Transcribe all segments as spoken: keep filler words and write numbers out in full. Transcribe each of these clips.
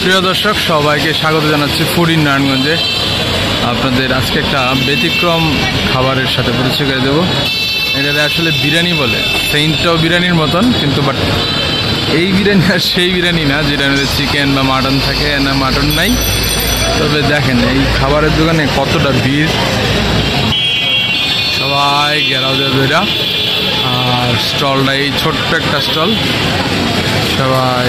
প্রিয় দর্শক সবাইকে স্বাগত জানাচ্ছি ফুড ইন নারায়ণগঞ্জে। আপনাদের আজকে একটা ব্যতিক্রম খাবারের সাথে পরিচয় করে দেবো। এটাতে আসলে বিরিয়ানি বলে, সেইনটাও বিরিয়ানির মতন, কিন্তু বাট এই বিরিয়ানি আর সেই বিরিয়ানি না যেটা মধ্যে চিকেন বা মাটন থাকে, না মাটন নাই। তবে দেখেন এই খাবারের দোকানে কতটা ভিড়, সবাই ঘেরাও দেয় ধরা। আর স্টলটা এই ছোট্ট একটা স্টল, সবাই।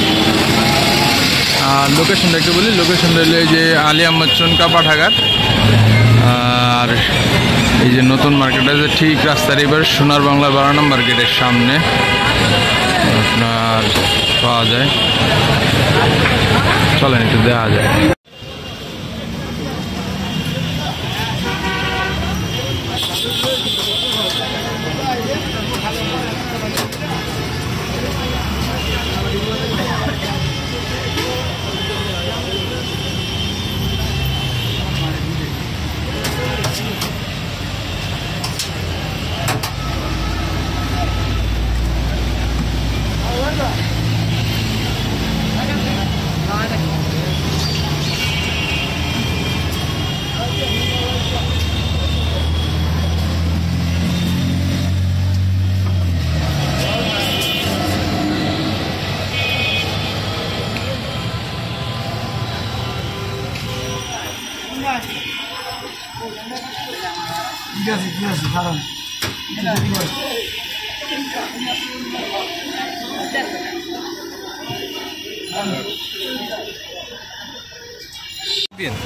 আর লোকেশনটা একটু বলি, লোকেশনটা হলো এই যে আলী আহমদ চুনকা পাঠাঘাট। আর এই যে নতুন মার্কেট আছে ঠিক রাস্তার এবার সোনার বাংলা বারো নম্বর গেটের সামনে আপনার পাওয়া যায়। চলেন একটু দেখা যায়। ঠিক আছে ঠিক আছে কারণ দিন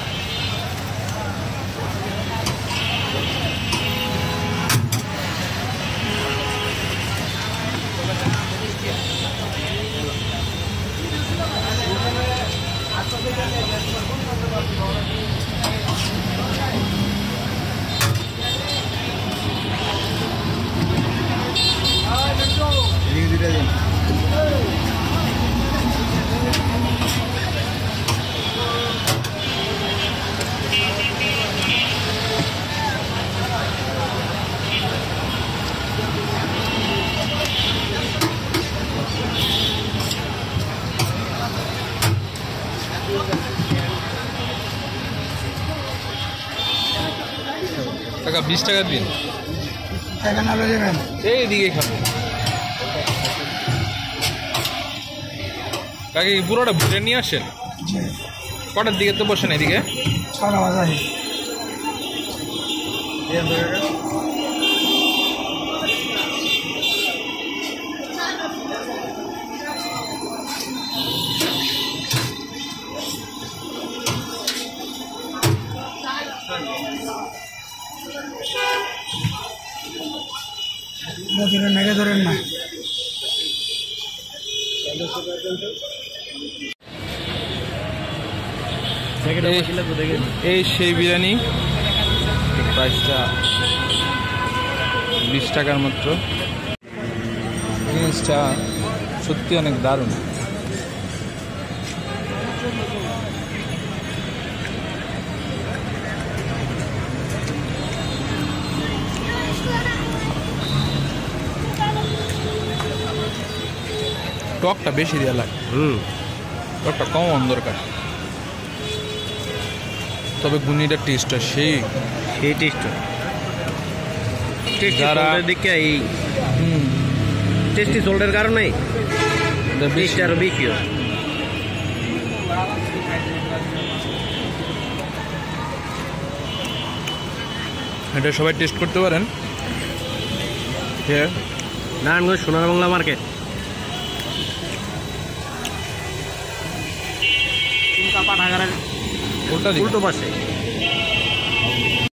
টাকা বিশ টাকা দিন, টাকা না দেবেন এইদিকে খাবো। কাকে পুরোটা ঘুরে নিয়ে আসেন? কটার দিকে তো বসেন এদিকে? ছটা বাজে। মেঘে ধরেন না। এই সেই বিরিয়ানি, প্রাইসটা বিশ টাকার মাত্র। জিনিসটা সত্যি অনেক দারুণ। টকটা বেশি দেওয়া লাগে, হুম টকটা কম হওয়ার দরকার। তবে গুনিটার টেস্টটা সেই সেই টেস্ট যারা দিকে এই টেস্টি সোল্ডের কারণে বেশি আরো বেশি হয়। এটা সবাই টেস্ট করতে পারেন। নারায়ণগঞ্জ সোনার বাংলা মার্কেট পাঠাগারের উল্টো পাশে।